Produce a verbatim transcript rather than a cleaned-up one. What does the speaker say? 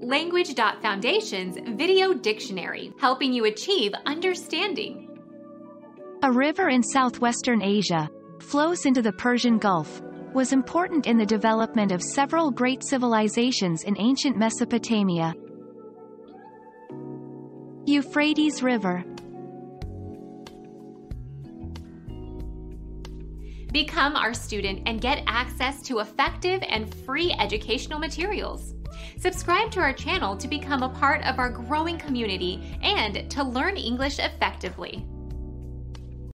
Language dot Foundation's Video Dictionary, helping you achieve understanding. A river in southwestern Asia, flows into the Persian Gulf, was important in the development of several great civilizations in ancient Mesopotamia. Euphrates River. Become our student and get access to effective and free educational materials. Subscribe to our channel to become a part of our growing community and to learn English effectively.